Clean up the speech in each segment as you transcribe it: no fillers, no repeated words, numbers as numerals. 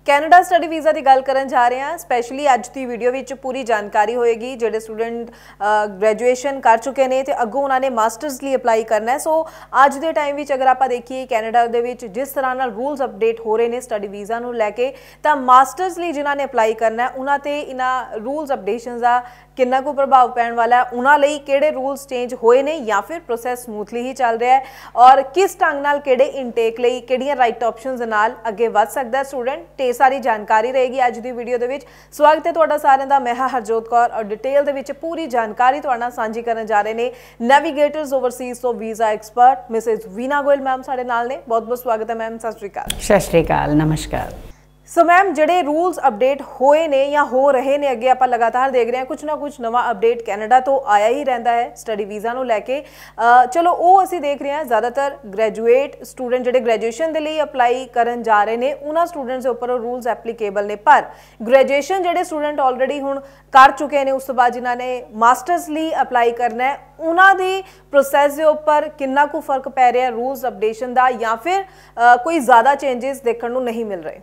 Canada study visa की गल करन जा रहे हैं। स्पैशली अज की वीडियो में पूरी जानकारी होएगी। जिहड़े स्टूडेंट ग्रैजुएशन कर चुके हैं तो अगों उन्होंने मास्टर्स लिए अपलाई करना है। सो अज के टाइम में अगर आप देखिए कैनेडा दे जिस तरह नाल रूल्स अपडेट हो रहे हैं स्टडी वीज़ा नूं लैके, तो मास्टर्स लिए जिन्होंने अपलाई करना है उन्होंने इन्हां रूल्स अपडेशन का कितना को प्रभाव पैण वाला है, उन्होंने किहड़े रूल्स चेंज होए ने या फिर प्रोसैस स्मूथली ही चल रहा है और किस ढंग नाल किहड़े इनटेक लई किहड़ियां राइट ऑप्शनस नाल अगे वध सकदा है स्टूडेंट, ते सारी जानकारी रहेगी अज दी वीडियो दे विच। स्वागत है तुहाडा सारिआं दा। मैं हरजोत कौर और डिटेल दे विच पूरी जानकारी तुहाडे नाल सांझी करन जा रहे ने नेविगेटर्स ओवरसीज तो visa expert Mrs Veena Goyal ma'am साडे नाल ने। बहुत बहुत स्वागत है मैम। सत श्री अकाल। सत श्री अकाल, नमस्कार। सो मैम जिहड़े रूल्स अपडेट होए ने या हो रहे ने अगे आप लगातार देख रहे हैं कुछ ना कुछ नवा अपडेट कैनेडा तो आया ही रहता है स्टडी वीज़ा नूं लैके। चलो वो असीं देख रहे हैं ज़्यादातर ग्रैजुएट स्टूडेंट जिहड़े ग्रैजुएशन के लिए अपलाई करन जा रहे हैं उन्हां स्टूडेंट्स के उपर रूल्स एप्लीकेबल ने, पर ग्रैजुएशन जिहड़े स्टूडेंट ऑलरेडी हुण कर चुके हैं उस तो बाद जिन्होंने मास्टर्स लिए अपलाई करना है उन्हां दी प्रोसैस के उपर कितना को फर्क पै रहा है रूल्स अपडेशन का, या फिर कोई ज़्यादा चेंजिस देखने को नहीं मिल रहे?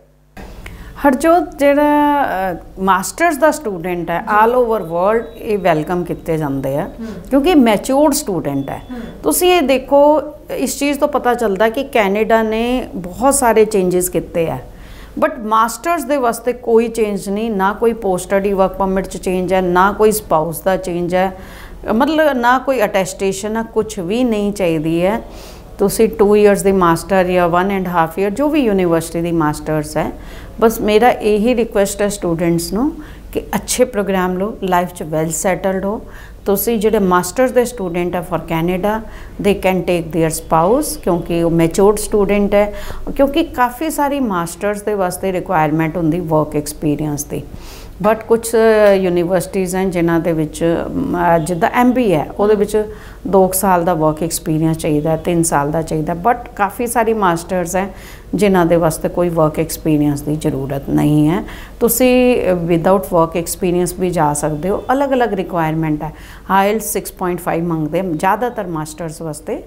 हरजोत जिहड़ा मास्टर्स का स्टूडेंट है ऑल ओवर वर्ल्ड ये वैलकम किए जाते हैं क्योंकि मैच्योर्ड स्टूडेंट है। तुसीं ये देखो इस चीज़ तो पता चलता कि कैनेडा ने बहुत सारे चेंजिस किए हैं, बट मास्टर्स दे वास्ते कोई चेंज नहीं, ना कोई पोस्ट स्टडी वर्क परमिट च चेंज है, ना कोई स्पाउस का चेंज है, मतलब ना कोई अटैस्टेशन है, कुछ भी नहीं चाहिए है। तुसी 2 ईयर्स दी मास्टर या 1.5 ईयर जो भी यूनिवर्सिटी दी मास्टर्स है, बस मेरा यही रिक्वेस्ट है स्टूडेंट्स नूं कि अच्छे प्रोग्राम लो, लाइफ च वैल सैटल्ड हो। तुसी जिहड़े मास्टर्स दे स्टूडेंट है for Canada they can take their spouse क्योंकि वो मैच्योर्ड स्टूडेंट है, क्योंकि काफ़ी सारी मास्टर्स दे वास्ते रिक्वायरमेंट होंदी वर्क एक्सपीरियंस दी। बट कुछ यूनिवर्सिटीज़ हैं जिन्हां दे विच जिद्दां MBA है उहदे विच 2 साल का वर्क एक्सपीरियंस चाहिए, 3 साल का चाहिए, बट काफ़ी सारी मास्टर्स हैं जिन्हां दे वास्ते कोई वर्क एक्सपीरियंस की ज़रूरत नहीं है। तुसी विदाउट वर्क एक्सपीरियंस भी जा सकते हो। अलग अलग रिक्वायरमेंट है। IELTS 6.5 मंगते हैं ज़्यादातर मास्टर्स वास्ते,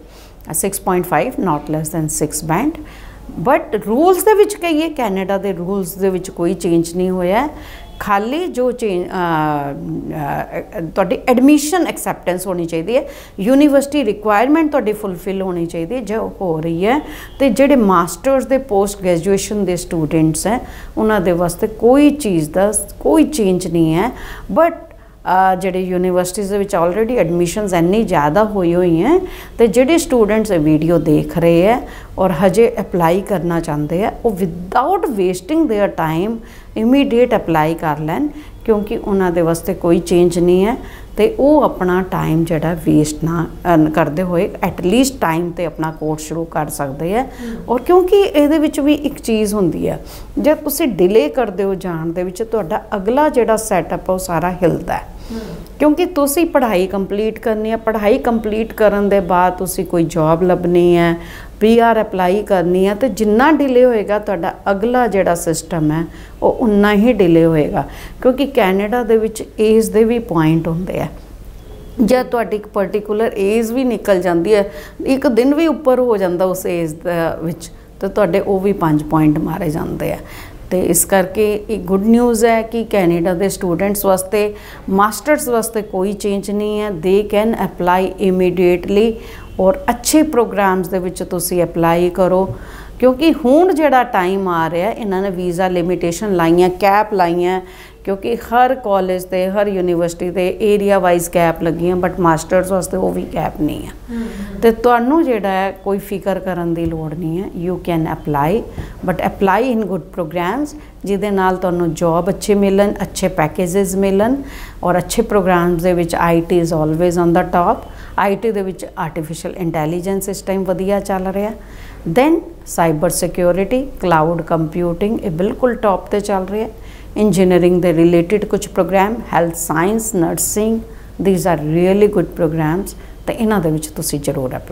6.5 not less than 6 band. But rules दे विच कहिए कैनेडा के रूल्स दे विच कोई चेंज नहीं होया, खाली जो चेंज तुहाडी एडमिशन एक्सैप्टेंस होनी चाहिए, यूनिवर्सिटी रिक्वायरमेंट तुहाडी फुलफिल होनी चाहिए जो हो रही है। तो जिहड़े मास्टर्स दे पोस्ट ग्रैजुएशन दे स्टूडेंट्स हैं उन्हां दे वास्ते कोई चीज़ दा कोई चेंज नहीं है। बट जिहड़े यूनिवर्सिटीज़ विच ऑलरेडी एडमिशनस इन्नी ज़्यादा हुई हुई हैं तो जिहड़े स्टूडेंट्स वीडियो देख रहे हैं और हजे अप्लाई करना चाहते हैं वो without wasting their time immediate apply कर लैन, क्योंकि उन्होंने वास्ते कोई चेंज नहीं है। तो वो अपना टाइम जड़ा वेस्ट ना करते हुए एटलीस्ट टाइम ते अपना कोर्स शुरू कर सकते हैं। और क्योंकि ये भी एक चीज़ होंदी है जब तुसी डिले करते हो जान दे विच तुहाडा अगला जड़ा सैटअप है वो सारा हिलदा है, क्योंकि तुसी पढ़ाई कंप्लीट करनी है, पढ़ाई कंप्लीट करन दे बाद तुसी कोई जॉब लभनी है, PR अप्लाई करनी है, तो जिन्ना डिले होएगा तुहाडा अगला जिहड़ा सिस्टम है वो उन्ना ही डिले होएगा। क्योंकि Canada they which as they भी पॉइंट होंदे है, जब तुहाडी एक पर्टिकुलर एज भी निकल जाती है, एक दिन भी उपर हो जाता उस एज विच, तो तुहाडे वो भी 5 पॉइंट मारे जाते हैं। तो इस करके एक गुड न्यूज़ है कि कैनेडा के स्टूडेंट्स वास्ते मास्टर्स वास्ते कोई चेंज नहीं है। दे कैन अप्लाई इमीडिएटली और अच्छे प्रोग्राम्स दे विच तुसी अप्लाई करो, क्योंकि हुण जिहड़ा टाइम आ रहा है इन्होंने वीज़ा लिमिटेशन लाइयां, कैप लाइयां, क्योंकि हर कॉलेज ते हर यूनिवर्सिटी ते एरिया वाइज कैप लगियां, बट मास्टर्स वास्ते वो भी कैप नहीं है। तो तुहानू जिहड़ा है कोई फिकर करन दी लोड़ नहीं है। You can apply, but apply in good programs जिहदे नाल तुहानू जॉब अच्छे मिलन, अच्छे पैकेजेस मिलन और अच्छे प्रोग्राम्स दे विच IT is always on the top. IT दे विच आर्टिफिशियल इंटैलीजेंस इस टाइम वधिया चल रहा है। Then cyber security, cloud computing ये बिल्कुल टॉप ते चल रहे हैं। इंजीनियरिंग दे रिलेटेड कुछ program, health science, nursing, these are really good programs, तो इन्हां दे विच तुसीं जरूर अप्लाई।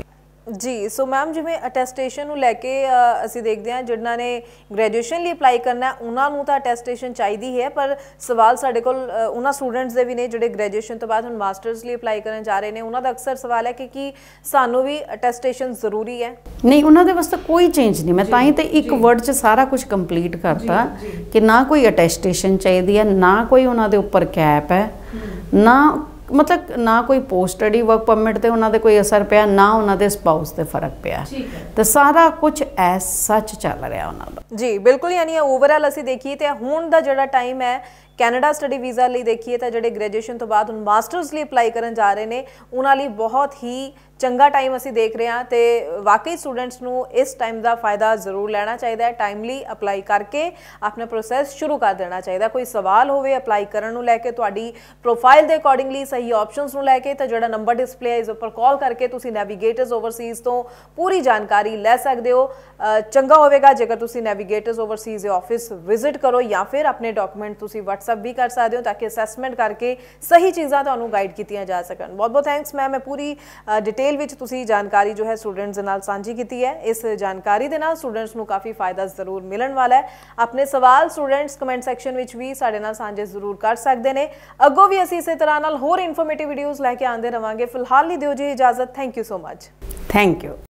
ਜੀ। ਸੋ ਮੈਮ ਜਿਵੇਂ ਅਟੈਸਟੇਸ਼ਨ ਨੂੰ ਲੈ ਕੇ ਅਸੀਂ ਦੇਖਦੇ ਹਾਂ ਜਿਨ੍ਹਾਂ ਨੇ ਗ੍ਰੈਜੂਏਸ਼ਨ ਲਈ ਅਪਲਾਈ ਕਰਨਾ ਉਹਨਾਂ ਨੂੰ ਤਾਂ ਅਟੈਸਟੇਸ਼ਨ ਚਾਹੀਦੀ ਹੈ, ਪਰ ਸਵਾਲ ਸਾਡੇ ਕੋਲ ਉਹਨਾਂ ਸਟੂਡੈਂਟਸ ਦੇ ਵੀ ਨੇ ਜਿਹੜੇ ਗ੍ਰੈਜੂਏਸ਼ਨ ਤੋਂ ਬਾਅਦ ਹੁਣ ਮਾਸਟਰਸ ਲਈ ਅਪਲਾਈ ਕਰਨ ਜਾ ਰਹੇ ਨੇ। ਉਹਨਾਂ ਦਾ ਅਕਸਰ ਸਵਾਲ ਹੈ ਕਿ ਕੀ ਸਾਨੂੰ ਵੀ ਅਟੈਸਟੇਸ਼ਨ ਜ਼ਰੂਰੀ ਹੈ? ਨਹੀਂ, ਉਹਨਾਂ ਦੇ ਵਾਸਤੇ ਕੋਈ ਚੇਂਜ ਨਹੀਂ। ਮੈਂ ਤਾਂ ਹੀ ਤੇ ਇੱਕ ਵਰਡ 'ਚ ਸਾਰਾ ਕੁਝ ਕੰਪਲੀਟ ਕਰਤਾ ਕਿ ਨਾ ਕੋਈ ਅਟੈਸਟੇਸ਼ਨ ਚਾਹੀਦੀ ਹੈ, ਨਾ ਕੋਈ ਉਹਨਾਂ ਦੇ ਉੱਪਰ ਕੈਪ ਹੈ, ਨਾ ਮਤਲਬ ਨਾ ਕੋਈ ਪੋਸਟ ਸਟੱਡੀ ਵਰਕ ਪਰਮਿਟ ਤੇ ਉਹਨਾਂ ਦੇ ਕੋਈ ਅਸਰ ਪਿਆ, ਨਾ ਉਹਨਾਂ ਦੇ ਸਪਾਊਸ ਤੇ ਫਰਕ ਪਿਆ, ਤੇ ਸਾਰਾ ਕੁਝ ਐਸ ਸੱਚ ਚੱਲ ਰਿਹਾ ਉਹਨਾਂ ਦਾ। ਜੀ ਬਿਲਕੁਲ, ਯਾਨੀ ਓਵਰਆਲ ਅਸੀਂ ਦੇਖੀਏ ਤੇ ਹੁਣ ਦਾ ਜਿਹੜਾ ਟਾਈਮ ਹੈ ਕੈਨੇਡਾ ਸਟੱਡੀ ਵੀਜ਼ਾ ਲਈ ਦੇਖੀਏ ਤਾਂ ਜਿਹੜੇ ਗ੍ਰੈਜੂਏਸ਼ਨ ਤੋਂ ਬਾਅਦ ਹੁਣ ਮਾਸਟਰਸ ਲਈ ਅਪਲਾਈ ਕਰਨ ਜਾ ਰਹੇ ਨੇ ਉਹਨਾਂ ਲਈ ਬਹੁਤ ਹੀ ਚੰਗਾ ਟਾਈਮ ਅਸੀਂ ਦੇਖ ਰਹੇ ਹਾਂ, ਤੇ ਵਾਕਈ ਸਟੂਡੈਂਟਸ ਨੂੰ ਇਸ ਟਾਈਮ ਦਾ ਫਾਇਦਾ ਜ਼ਰੂਰ ਲੈਣਾ ਚਾਹੀਦਾ ਹੈ। ਟਾਈਮਲੀ ਅਪਲਾਈ ਕਰਕੇ ਆਪਣਾ ਪ੍ਰੋਸੈਸ ਸ਼ੁਰੂ ਕਰ ਦੇਣਾ ਚਾਹੀਦਾ। ਕੋਈ ਸਵਾਲ ਹੋਵੇ ਅਪਲਾਈ ਕਰਨ ਨੂੰ ਲੈ ਕੇ, ਤੁਹਾਡੀ ਪ੍ਰੋਫਾਈਲ ਦੇ ਅਕੋਰਡਿੰਗਲੀ ਸਹੀ ਆਪਸ਼ਨਸ ਨੂੰ ਲੈ ਕੇ, ਤਾਂ ਜਿਹੜਾ ਨੰਬਰ ਡਿਸਪਲੇ ਹੈ ਇਸ ਉੱਪਰ ਕਾਲ ਕਰਕੇ ਤੁਸੀਂ ਨੈਵੀਗੇਟਰਸ ਓਵਰਸੀਜ਼ ਤੋਂ ਪੂਰੀ ਜਾਣਕਾਰੀ ਲੈ ਸਕਦੇ ਹੋ। ਚੰਗਾ ਹੋਵੇਗਾ ਜੇਕਰ ਤੁਸੀਂ ਨੈਵੀਗੇਟਰਸ ਓਵਰਸੀਜ਼ ਦੇ ਆਫਿਸ ਵਿਜ਼ਿਟ ਕਰੋ, ਜਾਂ ਫਿਰ ਆਪਣੇ ਡਾਕੂਮੈਂਟ ਤੁਸੀਂ WhatsApp ਵੀ ਕਰ ਸਕਦੇ ਹੋ ਤਾਂ ਕਿ ਅਸੈਸਮੈਂਟ ਕਰਕੇ ਸਹੀ ਚੀਜ਼ਾਂ ਤੁਹਾਨੂੰ ਗਾਈਡ ਕੀਤੀਆਂ ਜਾ ਸਕਣ। ਬਹੁਤ ਬਹੁਤ ਥੈਂਕਸ ਮੈਮ, ਮੈਂ ਪੂਰੀ ਡਿਟੇਲ ਵਿੱਚ ਤੁਸੀਂ ਜਾਣਕਾਰੀ ਜੋ ਹੈ ਸਟੂਡੈਂਟਸ ਦੇ ਨਾਲ ਸਾਂਝੀ ਕੀਤੀ ਹੈ। ਇਸ ਜਾਣਕਾਰੀ ਦੇ ਨਾਲ ਸਟੂਡੈਂਟਸ ਨੂੰ ਕਾਫੀ ਫਾਇਦਾ ਜ਼ਰੂਰ ਮਿਲਣ ਵਾਲਾ ਹੈ। ਆਪਣੇ ਸਵਾਲ ਸਟੂਡੈਂਟਸ ਕਮੈਂਟ ਸੈਕਸ਼ਨ ਵਿੱਚ ਵੀ ਸਾਡੇ ਨਾਲ ਸਾਂਝੇ ਜ਼ਰੂਰ ਕਰ ਸਕਦੇ ਨੇ। ਅੱਗੋਂ ਵੀ ਅਸੀਂ ਇਸੇ ਤਰ੍ਹਾਂ ਨਾਲ ਹੋਰ ਇਨਫੋਰਮੇਟਿਵ ਵੀਡੀਓਜ਼ ਲੈ ਕੇ ਆਉਂਦੇ ਰਵਾਂਗੇ। ਫਿਲਹਾਲ ਲਈ ਦਿਓ ਜੀ ਇਜਾਜ਼ਤ। Thank you so much. Thank you.